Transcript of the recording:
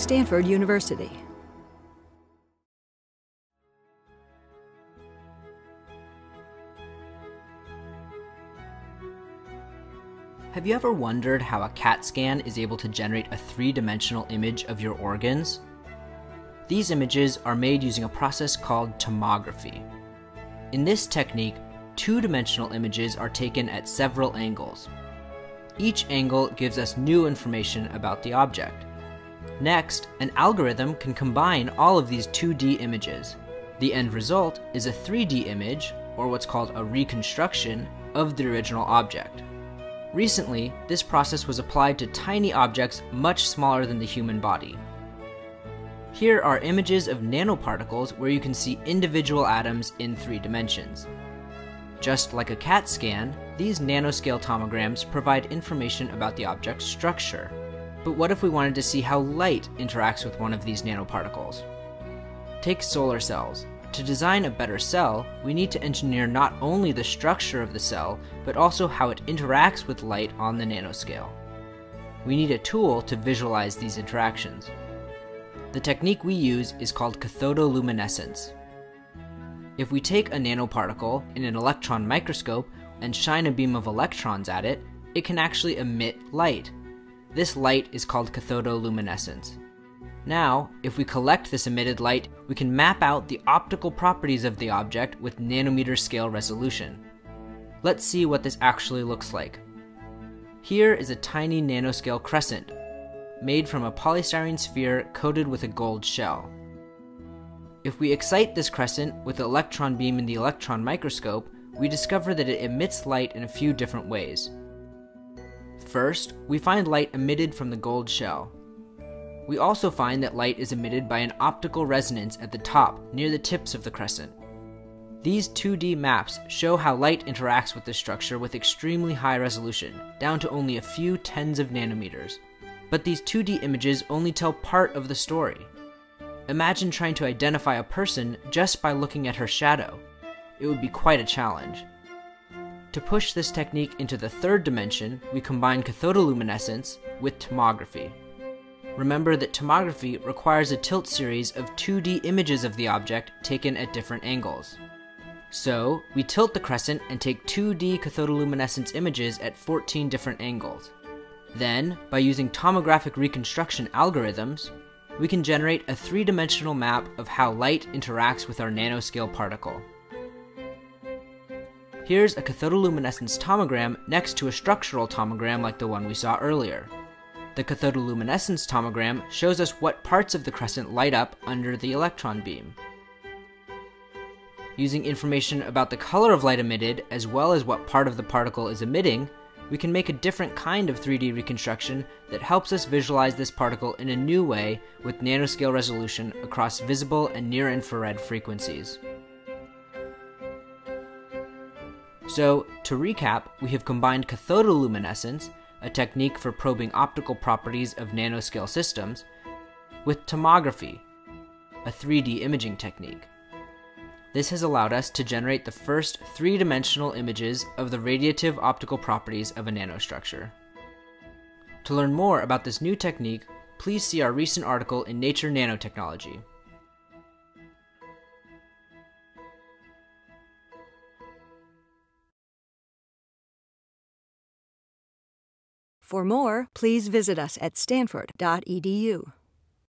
Stanford University. Have you ever wondered how a CAT scan is able to generate a three-dimensional image of your organs? These images are made using a process called tomography. In this technique, two-dimensional images are taken at several angles. Each angle gives us new information about the object. Next, an algorithm can combine all of these 2D images. The end result is a 3D image, or what's called a reconstruction, of the original object. Recently, this process was applied to tiny objects much smaller than the human body. Here are images of nanoparticles where you can see individual atoms in 3 dimensions. Just like a CAT scan, these nanoscale tomograms provide information about the object's structure. But what if we wanted to see how light interacts with one of these nanoparticles? Take solar cells. To design a better cell, we need to engineer not only the structure of the cell, but also how it interacts with light on the nanoscale. We need a tool to visualize these interactions. The technique we use is called cathodoluminescence. If we take a nanoparticle in an electron microscope and shine a beam of electrons at it, it can actually emit light. This light is called cathodoluminescence. Now, if we collect this emitted light, we can map out the optical properties of the object with nanometer scale resolution. Let's see what this actually looks like. Here is a tiny nanoscale crescent, made from a polystyrene sphere coated with a gold shell. If we excite this crescent with an electron beam in the electron microscope, we discover that it emits light in a few different ways. First, we find light emitted from the gold shell. We also find that light is emitted by an optical resonance at the top, near the tips of the crescent. These 2D maps show how light interacts with this structure with extremely high resolution, down to only a few tens of nanometers. But these 2D images only tell part of the story. Imagine trying to identify a person just by looking at her shadow. It would be quite a challenge. To push this technique into the 3rd dimension, we combine cathodoluminescence with tomography. Remember that tomography requires a tilt series of 2D images of the object taken at different angles. So, we tilt the crescent and take 2D cathodoluminescence images at 14 different angles. Then, by using tomographic reconstruction algorithms, we can generate a 3-dimensional map of how light interacts with our nanoscale particle. Here's a cathodoluminescence tomogram next to a structural tomogram like the one we saw earlier. The cathodoluminescence tomogram shows us what parts of the crescent light up under the electron beam. Using information about the color of light emitted, as well as what part of the particle is emitting, we can make a different kind of 3D reconstruction that helps us visualize this particle in a new way with nanoscale resolution across visible and near-infrared frequencies. So, to recap, we have combined cathodoluminescence, a technique for probing optical properties of nanoscale systems, with tomography, a 3D imaging technique. This has allowed us to generate the first 3-dimensional images of the radiative optical properties of a nanostructure. To learn more about this new technique, please see our recent article in Nature Nanotechnology. For more, please visit us at stanford.edu.